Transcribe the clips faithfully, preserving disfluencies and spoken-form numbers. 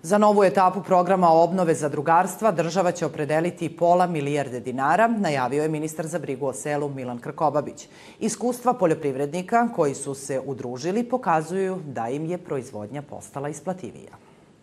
Za novu etapu programa obnove zadrugarstva država će opredeliti pola milijarde dinara, najavio je ministar za brigu o selu Milan Krkobabić. Iskustva poljoprivrednika koji su se udružili pokazuju da im je proizvodnja postala isplativija.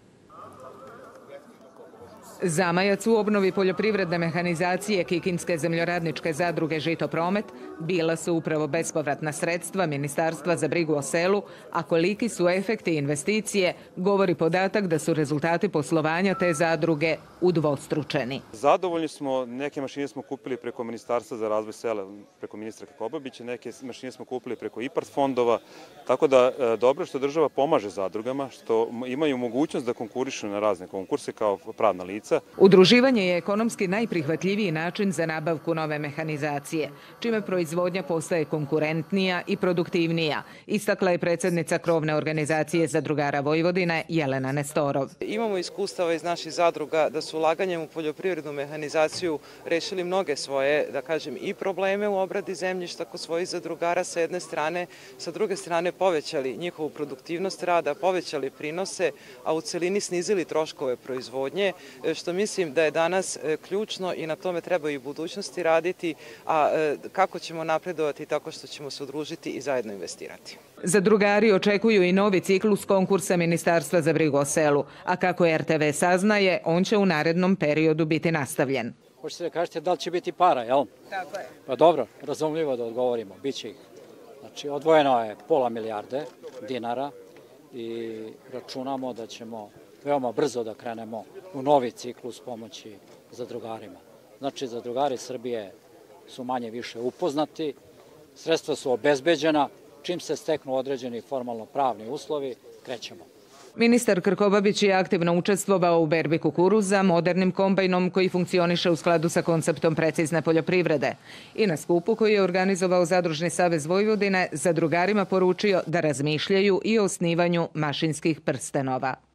Zamajac u obnovi poljoprivredne mehanizacije Kikinske zemljoradničke zadruge Žito Promet bila su upravo bespovratna sredstva Ministarstva za brigu o selu, a koliki su efekti investicije govori podatak da su rezultati poslovanja te zadruge udvostručeni. Zadovoljni smo, neke mašine smo kupili preko Ministarstva za razvoj sela, preko ministra Krkobabića, neke mašine smo kupili preko IPARD fondova, tako da dobro što država pomaže zadrugama, što imaju mogućnost da konkurišu na razne konkurse kao pravna lica. Udruživanje je ekonomski najprihvatljiviji način za nabavku nove mehanizacije, čime proizvodnja postaje konkurentnija i produktivnija, istakla je predsjednica krovne organizacije zadrugara Vojvodine Jelena Nestorov. Imamo iskustava iz naših zadruga da su ulaganjem u poljoprivrednu mehanizaciju rešili mnoge svoje, da kažem, i probleme u obradi zemljišta kod svojih zadrugara sa jedne strane, sa druge strane povećali njihovu produktivnost rada, povećali prinose, a u celini snizili troškove proizvodnje, što mislim da je danas ključno i na tome treba i u budućnosti raditi, a kako ćemo napredovati tako što ćemo se udružiti i zajedno investirati. Zadrugari očekuju i novi ciklus konkursa Ministarstva za brigu o selu, a kako R T V saznaje, on će u narednom periodu biti nastavljen. Hoćete da kažete da li će biti para, jel? Tako je. Pa dobro, razumljivo da odgovorimo, bit će ih. Znači, odvojeno je pola milijarde dinara i računamo da ćemo veoma brzo da krenemo u novi ciklus pomoći zadrugarima. Znači, zadrugari Srbije su manje više upoznati, sredstva su obezbeđena, čim se steknu određeni formalno pravni uslovi, krećemo. Ministar Krkobabić je aktivno učestvovao u berbi kukuruza modernim kombajnom koji funkcioniše u skladu sa konceptom precizne poljoprivrede. I na skupu koji je organizovao Zadružni savez Vojvodine zadrugarima poručio da razmišljaju i o osnivanju mašinskih prstenova.